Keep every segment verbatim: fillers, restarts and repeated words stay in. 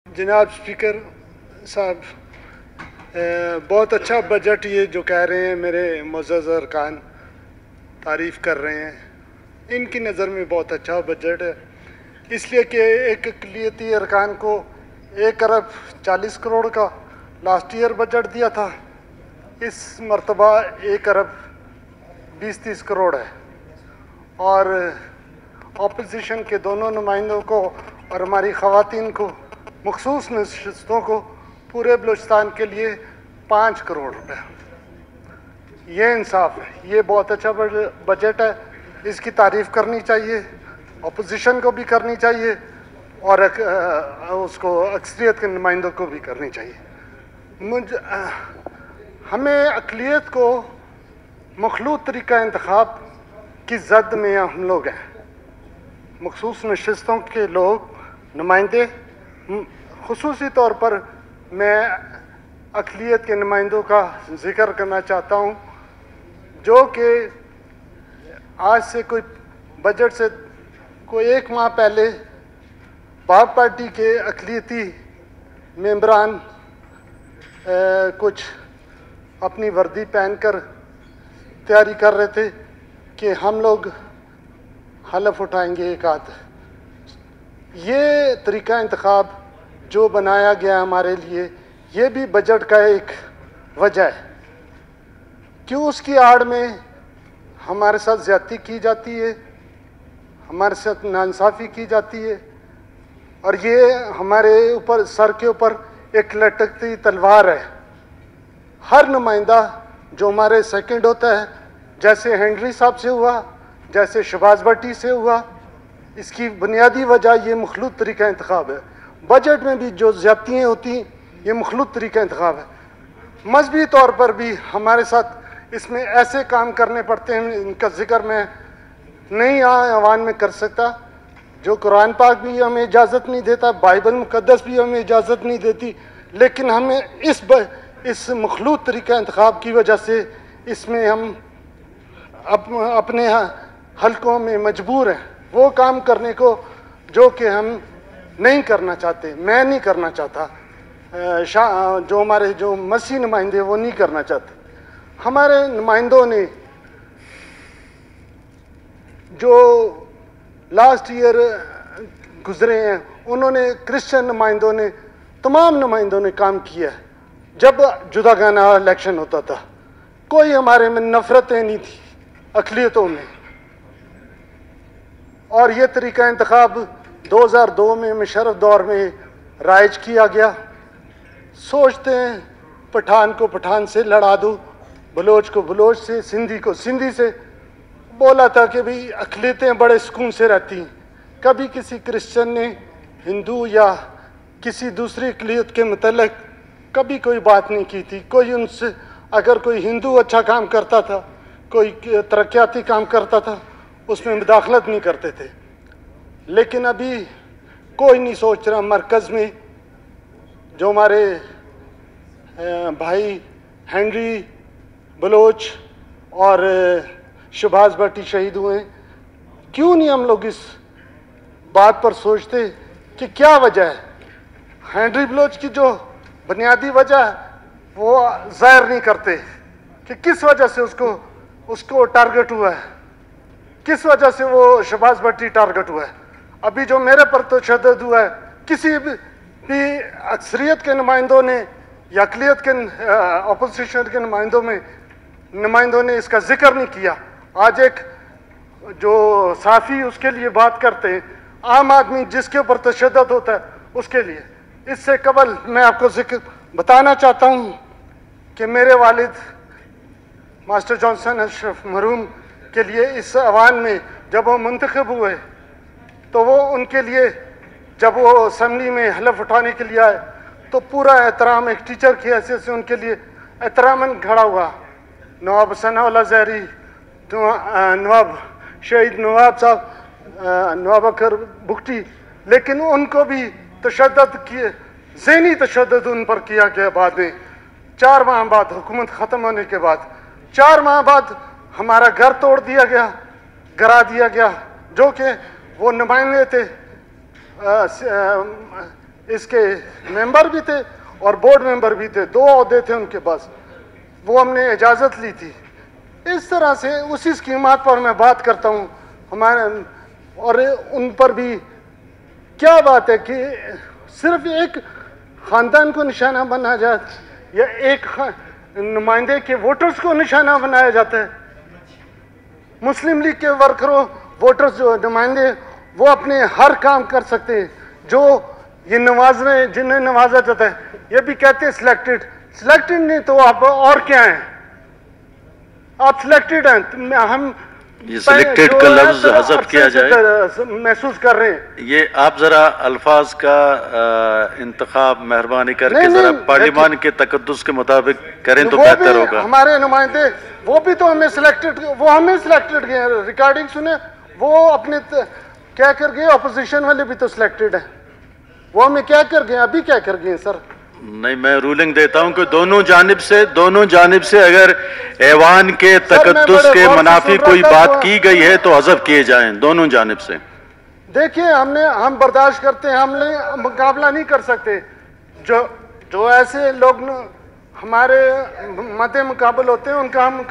जनाब स्पीकर साहब, बहुत अच्छा बजट ये जो कह रहे हैं मेरे मुअज़्ज़ज़ अरकान तारीफ़ कर रहे हैं, इनकी नज़र में बहुत अच्छा बजट है। इसलिए कि एक अक़लियती अरकान को एक अरब चालीस करोड़ का लास्ट ईयर बजट दिया था, इस मरतबा एक अरब बीस तीस करोड़ है। और अपोजिशन के दोनों नुमाइंदों को और हमारी ख़वातीन को मखसूस नशिस्तों को पूरे बलूचिस्तान के लिए पाँच करोड़ रुपए, ये इंसाफ है। ये बहुत अच्छा बजट है, इसकी तारीफ़ करनी चाहिए, अपोजिशन को भी करनी चाहिए और एक, उसको अक्सरियत के नुमाइंदों को भी करनी चाहिए। मुझ हमें अक़लियत को मखलूत तरीक़ा इंतख़ाब की जद में हम लोग हैं। मखसूस नशिस्तों के लोग नुमाइंदे, खुसूसी तौर पर मैं अक़लियत के नुमाइंदों का ज़िक्र करना चाहता हूँ, जो कि आज से कोई बजट से कोई एक माह पहले बाप पार्टी के अक़लियती मेंबरान कुछ अपनी वर्दी पहनकर तैयारी कर रहे थे कि हम लोग हलफ उठाएंगे एक आध। ये तरीक़ा इंतख़ाब जो बनाया गया हमारे लिए, ये भी बजट का एक वजह है। क्यों उसकी आड़ में हमारे साथ ज़्यादती की जाती है, हमारे साथ नाइंसाफ़ी की जाती है, और ये हमारे ऊपर सर के ऊपर एक लटकती तलवार है। हर नुमाइंदा जो हमारे सेकंड होता है, जैसे हेनरी साहब से हुआ, जैसे शहबाज भट्टी से हुआ, इसकी बुनियादी वजह ये मखलूत तरीक़ा इंतख़ाब है। बजट में भी जो ज़्यादतियाँ होती हैं, ये मखलूत तरीक़ा इंतख़ाब है। मजहबी तौर पर भी हमारे साथ इसमें ऐसे काम करने पड़ते हैं, इनका जिक्र मैं नहीं यहाँ अवान में कर सकता, जो कुरान पाक भी हमें इजाज़त नहीं देता, बाइबल मुक़द्दस भी हमें इजाज़त नहीं देती, लेकिन हमें इस ब, इस मखलूत तरीक़ा इंतख़ाब की वजह से इसमें हम अप, अपने हलकों में मजबूर हैं वो काम करने को जो कि हम नहीं करना चाहते। मैं नहीं करना चाहता, जो हमारे जो मसीह नुमाइंदे वो नहीं करना चाहते। हमारे नुमाइंदों ने जो लास्ट ईयर गुजरे हैं, उन्होंने क्रिश्चियन नुमाइंदों ने, तमाम नुमाइंदों ने काम किया है। जब जुदागाना इलेक्शन होता था, कोई हमारे में नफ़रतें नहीं थी अक़लियतों में। और ये तरीक़ा इंतख़ाब दो हज़ार दो में मुशर्रफ दौर में राइज किया गया। सोचते हैं पठान को पठान से लड़ा दूँ, बलोच को बलोच से, सिंधी को सिंधी से। बोला था कि भाई अक़लियतें बड़े सुकून से रहती हैं। कभी किसी क्रिश्चियन ने हिंदू या किसी दूसरी अक़लियत के मतलब कभी कोई बात नहीं की थी। कोई उनसे, अगर कोई हिंदू अच्छा काम करता था, कोई तरक्याती काम करता था, उसमें मुदाखलत नहीं करते थे। लेकिन अभी कोई नहीं सोच रहा। मरकज़ में जो हमारे भाई हेनरी बलोच और शहबाज भट्टी शहीद हुए, क्यों नहीं हम लोग इस बात पर सोचते कि क्या वजह है। हेनरी बलोच की जो बुनियादी वजह है वो ज़ाहिर नहीं करते कि किस वजह से उसको उसको टारगेट हुआ है, किस वजह से वो शहबाज भट्टी टारगेट हुआ है। अभी जो मेरे पर तशद्दुद हुआ है, किसी भी, भी अक्सरियत के नुमाइंदों ने या अक़लियत के अपोजिशन के नुमाइंदों में नुमाइंदों ने इसका जिक्र नहीं किया। आज एक जो साफ़ी उसके लिए बात करते हैं, आम आदमी जिसके ऊपर तशद्दुद होता है उसके लिए। इससे कबल मैं आपको जिक्र बताना चाहता हूँ कि मेरे वालिद मास्टर जॉनसन अशरफ मरहूम के लिए इस अवान में जब वो मुंतखब हुए, तो वो उनके लिए जब वो असम्बली में हलफ उठाने के लिए आए, तो पूरा एहतराम एक टीचर की हैसियत से उनके लिए एहतरामन खड़ा हुआ। नवाब सनाउल्लाह ज़हरी, नवाब शहीद नवाब साहब, नवाब अकर बुगटी, लेकिन उनको भी तशद्दुद किए, ज़हनी तशद्दुद उन पर किया गया। बाद में चार माह बाद, हुकूमत ख़त्म होने के बाद चार माह बाद हमारा घर तोड़ दिया गया, गिरा दिया गया, जो कि वो नुमाइंदे थे इसके मेंबर भी थे और बोर्ड मेंबर भी थे, दो ओहदे थे उनके पास, वो हमने इजाज़त ली थी। इस तरह से उसी स्कीमात पर मैं बात करता हूँ हमारे, और उन पर भी क्या बात है कि सिर्फ एक ख़ानदान को निशाना बनाया जाए या एक नुमाइंदे के वोटर्स को निशाना बनाया जाता है। मुस्लिम लीग के वर्करों, वोटर्स जो नुमाइंदे, वो अपने हर काम कर सकते हैं। जो ये नवाज रहे, जिन्हें नवाजा जाता है, ये भी कहते हैं सिलेक्टेड। सिलेक्टेड नहीं तो आप और क्या हैं? आप सिलेक्टेड हैं। हम ये सिलेक्टेड का लफ्ज हज़फ किया जाए, महसूस कर रहे हैं। ये आप जरा अल्फाज का इंतखाब मेहरबानी करके जरा पार्लिमान के तकद्दुस के मुताबिक करें तो बेहतर होगा। हमारे नुमाइंदे वो भी तो हमें सिलेक्टेड, वो हमें सिलेक्टेड गए, रिकॉर्डिंग सुने, वो अपने क्या कर गए, अपोजिशन वाले भी तो सिलेक्टेड है, वो हमें क्या कर गए, अभी क्या कर गए सर? नहीं, मैं रूलिंग देता हूं कि दोनों जानिब से दोनों जानिब से अगर ऐवान के तकद्दुस के मुनाफी कोई बात की गई है तो हज़फ किए जाएं दोनों जानिब से। देखिए, हमने हम बर्दाश्त करते हैं, हमने मुकाबला नहीं कर सकते। जो जो ऐसे लोग हमारे मद्दे मुकाबल होते हैं उनका हम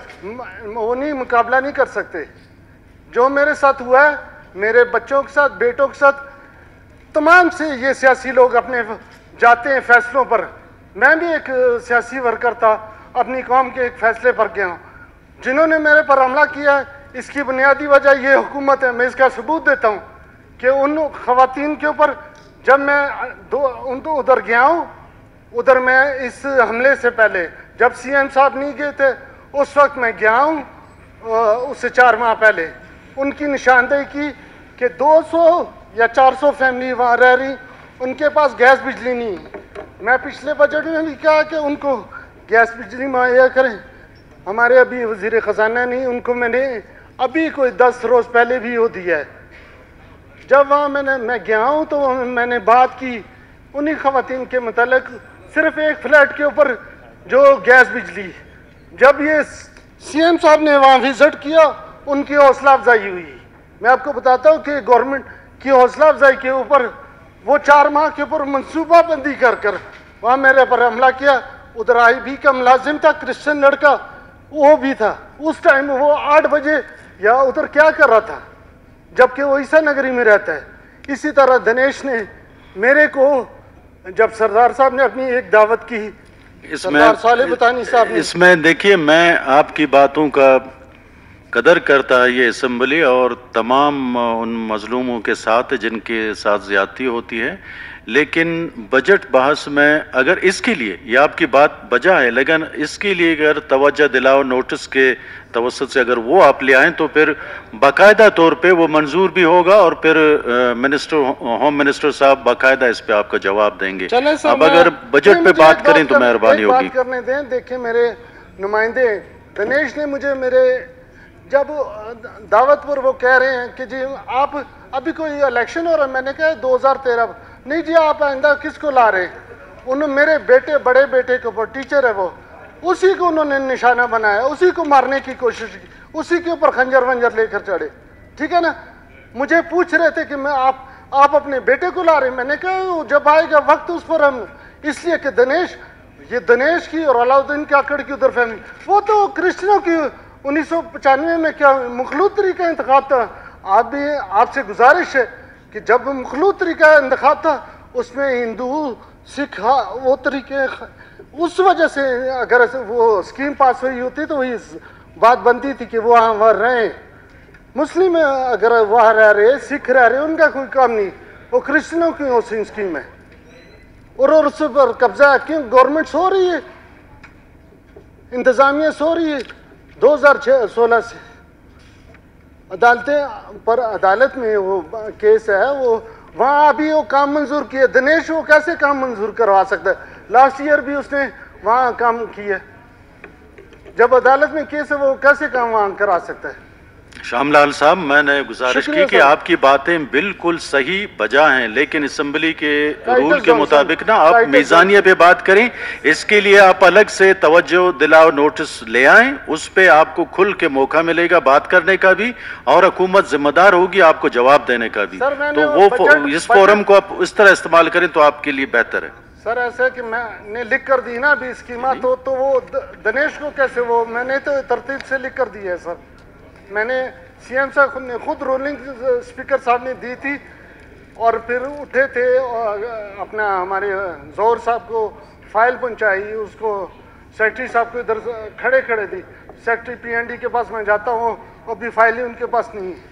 वो नहीं मुकाबला नहीं कर सकते। जो मेरे साथ हुआ है, मेरे बच्चों के साथ, बेटों के साथ, तमाम से ये सियासी लोग अपने जाते हैं फैसलों पर। मैं भी एक सियासी वर्कर था, अपनी कौम के एक फैसले पर गया हूँ। जिन्होंने मेरे पर हमला किया है, इसकी बुनियादी वजह ये हुकूमत है। मैं इसका सबूत देता हूँ कि उन ख़वातीन के ऊपर जब मैं दो उन तो उधर गया हूँ, उधर मैं इस हमले से पहले जब सीएम साहब नहीं गए थे, उस वक्त मैं गया हूँ, उससे चार माह पहले उनकी निशानदेही की कि दो सौ या चार सौ फैमिली वहाँ रह रही, उनके पास गैस बिजली नहीं है। मैं पिछले बजट में भी कहा कि उनको गैस बिजली मुहैया करें। हमारे अभी वज़ीर ख़जाना नहीं, उनको मैंने अभी कोई दस रोज़ पहले भी वो दिया है। जब वहाँ मैंने मैं गया हूँ तो मैंने बात की उन्हीं ख़वातीन के मतलब, सिर्फ एक फ्लैट के ऊपर जो गैस बिजली। जब ये सीएम साहब ने वहाँ विज़िट किया, उनकी हौसला अफजाई हुई। मैं आपको बताता हूँ कि गवर्नमेंट की हौसला अफजाई के ऊपर वो चार माह के ऊपर मनसूबाबंदी कर कर वहाँ मेरे पर हमला किया। उधर आई भी का मुलाजिम था, क्रिश्चियन लड़का, वो भी था। उस टाइम वो आठ बजे या उधर क्या कर रहा था, जबकि वो ईसा नगरी में रहता है। इसी तरह दिनेश ने मेरे को, जब सरदार साहब ने अपनी एक दावत की, सरदार साले बतानी साहब ने, इसमें देखिए, मैं आपकी बातों का कदर करता है ये असम्बली और तमाम उन मजलूमों के साथ जिनके साथ ज़्यादती होती है, लेकिन बजट बहस में अगर इसके लिए, ये आपकी बात बजा है, लेकिन इसके लिए अगर तवज्जो दिलाओ नोटिस के तवस्सुत से अगर वो आप ले आएँ तो फिर बाकायदा तौर पे वो मंजूर भी होगा और फिर मिनिस्टर, होम मिनिस्टर साहब बाकायदा इस पे आपका जवाब देंगे। अब अगर बजट पे बात करें तो मेहरबानी होगी। करने दें। देखिए, मेरे नुमाइंदे दिनेश ने मुझे मेरे जब दावत पर वो कह रहे हैं कि जी आप अभी कोई इलेक्शन हो रहा है, मैंने कहा दो हज़ार तेरह, नहीं जी आप आइंदा किसको ला रहे हैं? उन्होंने मेरे बेटे, बड़े बेटे के ऊपर, टीचर है वो, उसी को उन्होंने निशाना बनाया, उसी को मारने की कोशिश की, उसी के ऊपर खंजर वंजर लेकर चढ़े। ठीक है ना? मुझे पूछ रहे थे कि मैं आप आप अपने बेटे को ला रहे हैं। मैंने कहा जब आएगा वक्त उस पर हम, इसलिए कि दिनेश, ये दिनेश की और अलाउद्दीन काकड़ की उधर फैमिली, वो तो क्रिश्चियनों की उन्नीस सौ पचानवे में क्या मुखलूत तरीका इंतखाब था। आप भी, आपसे गुजारिश है कि जब मुखलूत तरीका इंतखाब था उसमें हिंदू सिख वो तरीके, उस वजह से अगर वो स्कीम पास हुई होती तो वही बात बनती थी कि वो वहाँ वहाँ रहें। मुस्लिम अगर वहाँ रह रहे, सिख रह रहे, उनका कोई काम नहीं, वो क्रिश्चियनों की वो स्कीम है और उस पर कब्जा क्यों? गवर्नमेंट सो रही है, इंतजामिया सो रही है। दो हज़ार सोलह से अदालतें पर, अदालत में वो केस है, वो वहाँ अभी वो काम मंजूर किए। दिनेश वो कैसे काम मंजूर करवा सकता है? लास्ट ईयर भी उसने वहाँ काम किया। जब अदालत में केस है वो कैसे काम वहाँ करा सकता है? श्यामलाल साहब, मैंने गुजारिश की शुक्रिया कि सर। आपकी बातें बिल्कुल सही बजा हैं, लेकिन असेंबली के टाइटल रूल के जोन, मुताबिक सर, ना आप टाइटल मीज़ानिया पे बात करें। इसके लिए आप अलग से तवज्जो दिलाओ, नोटिस ले आएं, उस पे आपको खुल के मौका मिलेगा बात करने का भी, और हुकूमत जिम्मेदार होगी आपको जवाब देने का भी। सर, मैंने तो वो वो बजट- इस बजट- फोरम को आप इस तरह इस्तेमाल करें तो आपके लिए बेहतर है। सर ऐसे कि मैंने लिख कर दी ना अभी स्कीमा, तो तो वो द- दिनेश को कैसे, वो मैंने तो तरतीब से लिख कर दी है सर। मैंने सीएम साहब खुद ने खुद रूलिंग स्पीकर साहब ने दी थी, और फिर उठे थे और अपना हमारे जौहर साहब को फाइल पहुंचाई, उसको सेक्रेटरी साहब को इधर खड़े खड़े दी। सेक्रेटरी पीएनडी के पास मैं जाता हूँ, अभी फाइल ही उनके पास नहीं है।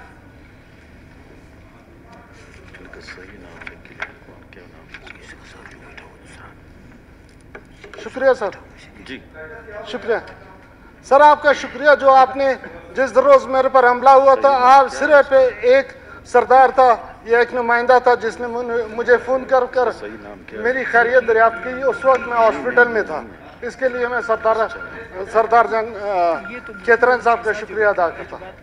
शुक्रिया सर। जी शुक्रिया सर, आपका शुक्रिया जो आपने जिस रोज मेरे पर हमला हुआ था, आप सिरे पे एक सरदार था या एक नुमाइंदा था जिसने मुझे फोन कर कर मेरी खैरियत दरियाफ्त की। उस वक्त मैं हॉस्पिटल में था। इसके लिए मैं सरदार सरदार जंग केतरन साहब का शुक्रिया अदा करता हूँ।